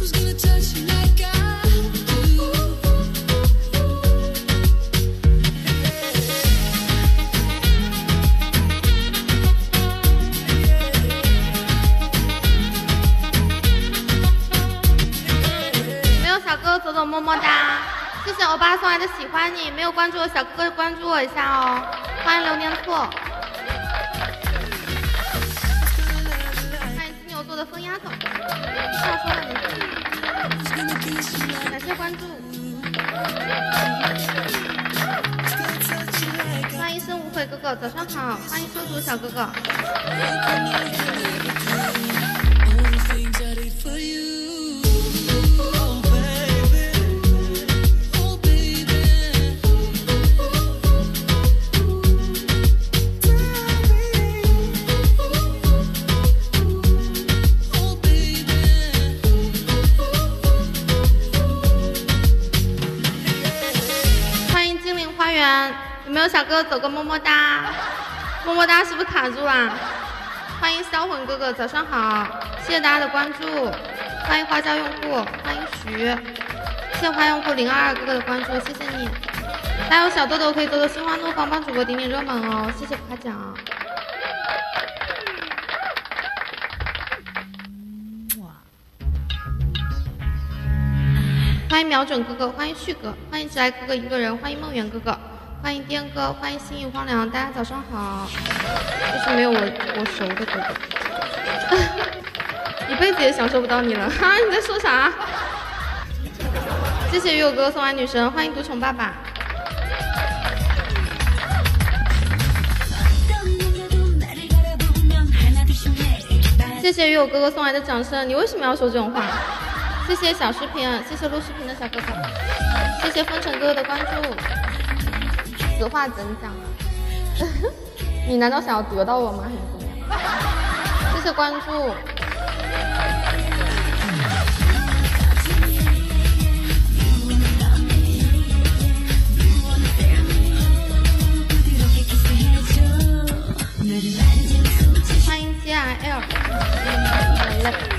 没有小哥哥走走么么哒，谢谢欧巴送来的喜欢你，没有关注我小哥哥关注我一下哦，欢迎流年兔，欢迎金牛座的疯丫头，上说了你，感谢关注，欢迎生无悔哥哥，早上好，欢迎修图小哥哥。有没有小哥哥走个么么哒？么么哒是不是卡住啦？欢迎销魂哥哥，早上好，谢谢大家的关注，欢迎花椒用户，欢迎徐，谢谢花用户022哥哥的关注，谢谢你。还有小豆豆可以豆豆心花怒放帮主播点点热门哦，谢谢夸奖。欢迎瞄准哥哥，欢迎旭哥，欢迎直来哥哥一个人，欢迎梦圆哥哥。欢迎颠哥，欢迎心语荒凉，大家早上好。就是没有我熟的哥哥，一辈子也享受不到你了哈！你在说啥？谢谢鱼友哥送来女神，欢迎独宠爸爸。谢谢鱼友哥哥送来的掌声，你为什么要说这种话？谢谢小视频，谢谢录视频的小哥哥，谢谢风尘哥哥的关注。此话怎讲啊？你难道想要得到我吗？还是怎么样？谢谢关注。欢迎 GRL。